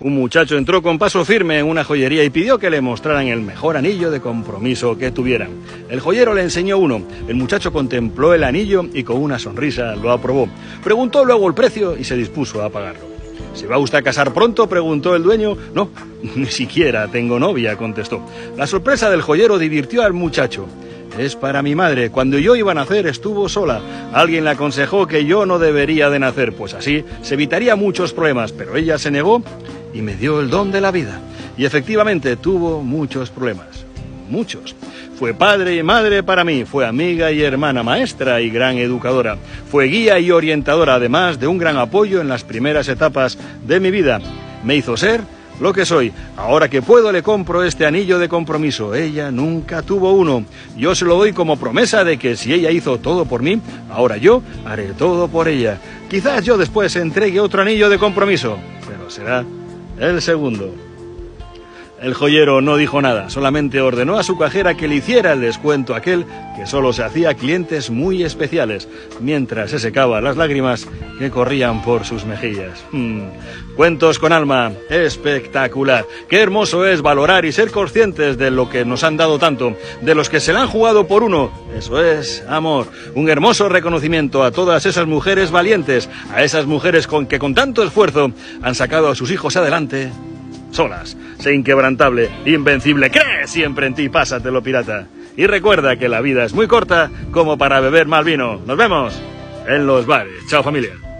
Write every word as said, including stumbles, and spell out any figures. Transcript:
Un muchacho entró con paso firme en una joyería y pidió que le mostraran el mejor anillo de compromiso que tuvieran. El joyero le enseñó uno. El muchacho contempló el anillo y con una sonrisa lo aprobó. Preguntó luego el precio y se dispuso a pagarlo. ¿Se va usted a casar pronto?, preguntó el dueño. No, ni siquiera tengo novia, contestó. La sorpresa del joyero divirtió al muchacho. Es para mi madre. Cuando yo iba a nacer estuvo sola. Alguien le aconsejó que yo no debería de nacer, pues así se evitaría muchos problemas, pero ella se negó y me dio el don de la vida. Y efectivamente tuvo muchos problemas. Muchos. Fue padre y madre para mí, fue amiga y hermana, maestra y gran educadora. Fue guía y orientadora, además de un gran apoyo en las primeras etapas de mi vida. Me hizo ser lo que soy. Ahora que puedo le compro este anillo de compromiso. Ella nunca tuvo uno. Yo se lo doy como promesa de que si ella hizo todo por mí, ahora yo haré todo por ella. Quizás yo después entregue otro anillo de compromiso, pero será el segundo. El joyero no dijo nada, solamente ordenó a su cajera que le hiciera el descuento aquel que solo se hacía a clientes muy especiales, mientras se secaba las lágrimas que corrían por sus mejillas. Hmm. Cuentos con alma, espectacular. Qué hermoso es valorar y ser conscientes de lo que nos han dado tanto, de los que se la han jugado por uno. Eso es amor. Un hermoso reconocimiento a todas esas mujeres valientes, a esas mujeres con que con tanto esfuerzo han sacado a sus hijos adelante solas. Sé inquebrantable, invencible, cree siempre en ti, pásatelo, pirata. Y recuerda que la vida es muy corta como para beber mal vino. Nos vemos en los bares. Chao, familia.